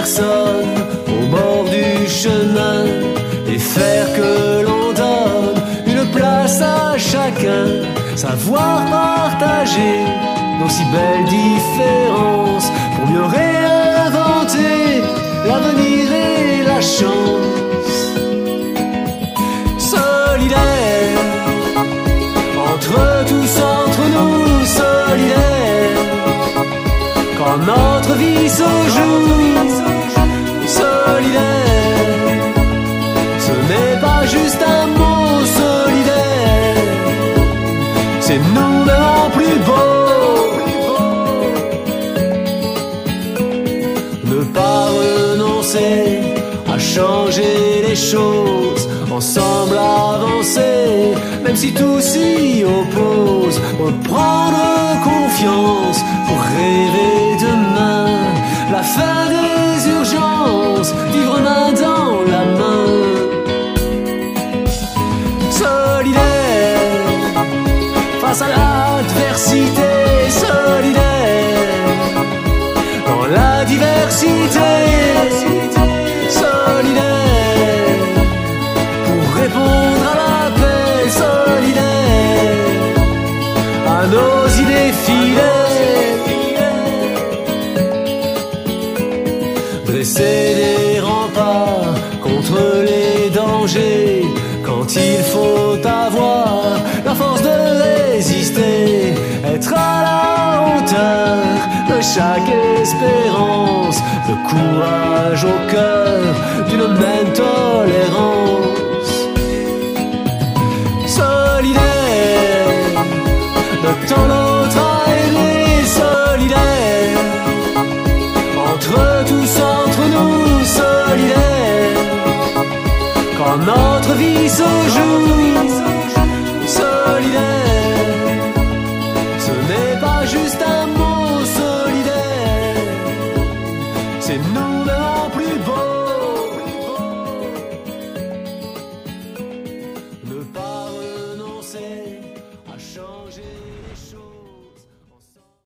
personnes au bord du chemin et faire que l'on donne une place à chacun, savoir partager nos si belles différences pour mieux réinventer l'avenir et la chance. Solidaire, entre tous, entre nous, solidaire, quand notre vie se joue, solidaire, ce n'est pas juste un mot solidaire, c'est nous-mêmes en plus beau. Ne pas renoncer à changer les choses, ensemble avancer, même si tout s'y oppose, reprendre confiance pour rêver demain, la fin des urgences, vivre main dans la main. Solidaire, face à l'adversité, solidaire, dans la diversité, solidaire, pour répondre à l'appel, solidaire, à nos idées fidèles, dresser des remparts contre les dangers, quand il faut avoir la force de résister, être à la hauteur de chaque espérance, de courage au cœur d'une même tolérance. Solidaire, de temps l'autre à aimer, solidaire, entre tous, entre nous, solidaire, quand notre vie se joue, solidaire.